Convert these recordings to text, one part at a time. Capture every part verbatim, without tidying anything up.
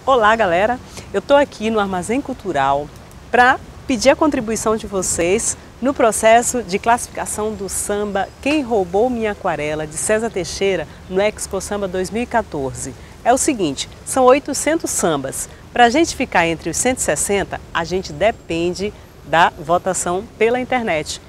Olá, galera! Eu estou aqui no Armazém Cultural para pedir a contribuição de vocês no processo de classificação do samba Quem Roubou Minha Aquarela, de César Teixeira, no Expo Samba dois mil e quatorze. É o seguinte, são oitocentos sambas. Para a gente ficar entre os cento e sessenta, a gente depende da votação pela internet.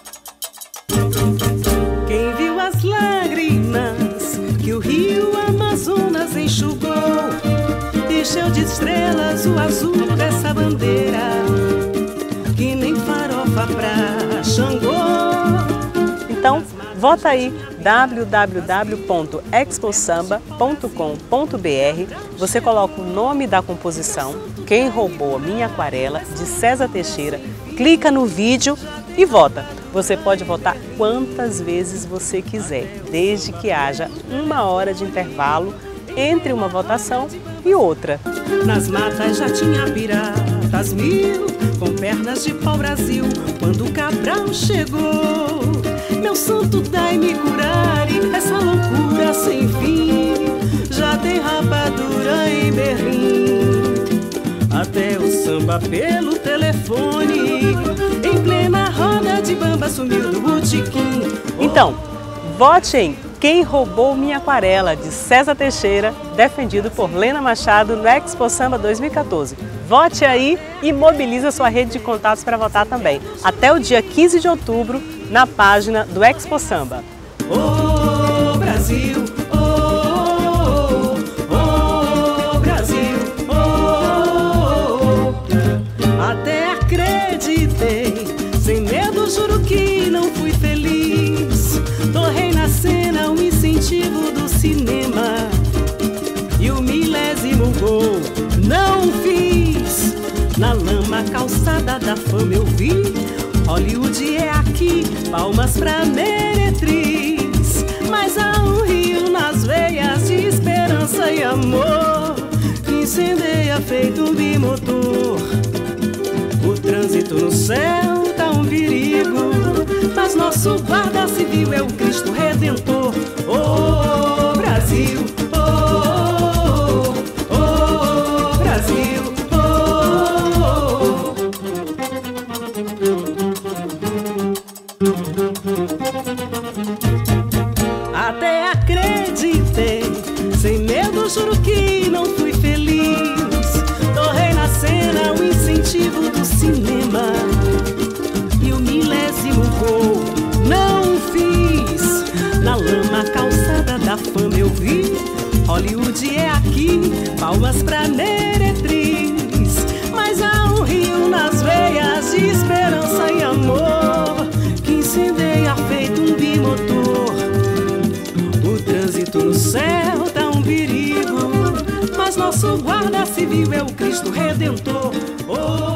Quem viu as lágrimas que o rio Amazonas enxugou, encheu de estrelas o azul dessa bandeira, que nem farofa pra Xangô. Então, vota aí w w w ponto expo samba ponto com ponto b r. Você coloca o nome da composição, Quem Roubou Minha Aquarela, de César Teixeira, clica no vídeo e vota. Você pode votar quantas vezes você quiser, desde que haja uma hora de intervalo entre uma votação e outra. Nas matas já tinha piratas mil, com pernas de pau-brasil, quando o Cabral chegou. Meu santo, dai-me curare, essa loucura sem fim, já tem rapadura em Berlim. Até o samba pelo telefone, em plena roda de bamba, sumiu do botequim. Então, vote em Quem Roubou Minha Aquarela, de César Teixeira, defendido por Lena Machado no Expo Samba dois mil e quatorze. Vote aí e mobilize a sua rede de contatos para votar também. Até o dia quinze de outubro, na página do Expo Samba. Ô Brasil, ô, ô, ô Brasil, ô, até acreditei, sem medo juro que não fui feliz. Torrei na cena o incentivo do cinema e o milésimo gol não fiz. Na lama calçada da fama eu vi, Hollywood é aqui, palmas pra meretriz. Mas há um rio nas veias de esperança e amor, que incendeia feito um bimotor. O trânsito no céu tá um perigo, mas nosso guarda civil é o Cristo Redentor. Ô Brasil, ô, ô Brasil, ô. Até acreditei, sem medo juro que não fui feliz. Torrei na cena o incentivo do cinema e o milésimo gol não fiz. Na lama calçada da fama eu vi, Hollywood é aqui, palmas pra meretriz. Mas há um rio nas veias de esperança e amor, que incendeia feito um bimotor. O trânsito no céu tá um perigo, mas nosso guarda civil é o Cristo Redentor. Oh,